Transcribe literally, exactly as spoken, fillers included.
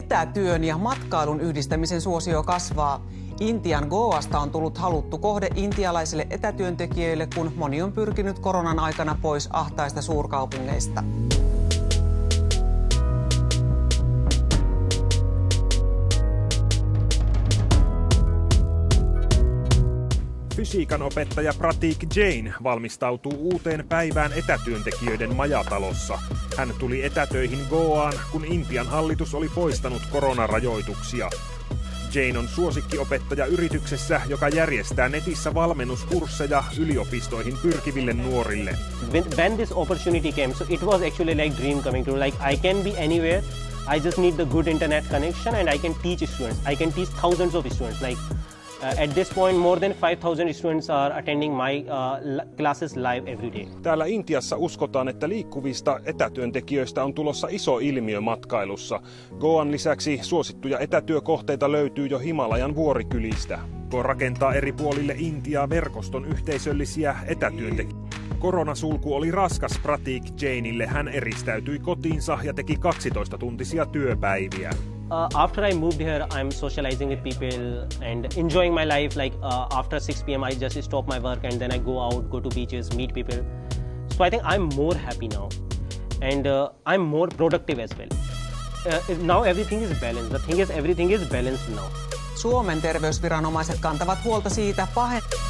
Etätyön ja matkailun yhdistämisen suosio kasvaa. Intian Goasta on tullut haluttu kohde intialaisille etätyöntekijöille, kun moni on pyrkinyt koronan aikana pois ahtaista suurkaupungeista. Fysiikan opettaja Prateek Jain valmistautuu uuteen päivään etätyöntekijöiden majatalossa. Hän tuli etätöihin Goaan, kun Intian hallitus oli poistanut koronarajoituksia. Jain on suosikkiopettaja yrityksessä, joka järjestää netissä valmennuskursseja yliopistoihin pyrkiville nuorille. When this opportunity came, so it was actually like dream coming true. Like I can be anywhere. I just need the good internet connection and I can teach students. I can teach thousands of students. Like uh, at this point, more than five thousand students are attending my uh, classes live every day. Täällä Intiassa uskotaan, että liikkuvista etätyöntekijöistä on tulossa iso ilmiö matkailussa. Goan lisäksi suosittuja etätyökohteita löytyy jo Himalajan vuorikylistä. Go rakentaa eri puolille Intiaa verkoston yhteisöllisiä etätyöntekijöitä. Koronasulku oli raskas Prateek Jainille. Hän eristäytyi kotiinsa ja teki kaksitoista-tuntisia työpäiviä. Uh, after I moved here, I'm socializing with people and enjoying my life. Like uh, after six p m I just stop my work and then I go out, go to beaches, meet people. So I think I'm more happy now and uh, I'm more productive as well. Uh, now everything is balanced. The thing is everything is balanced now. Suomen terveysviranomaiset kantavat huolta siitä, pahen...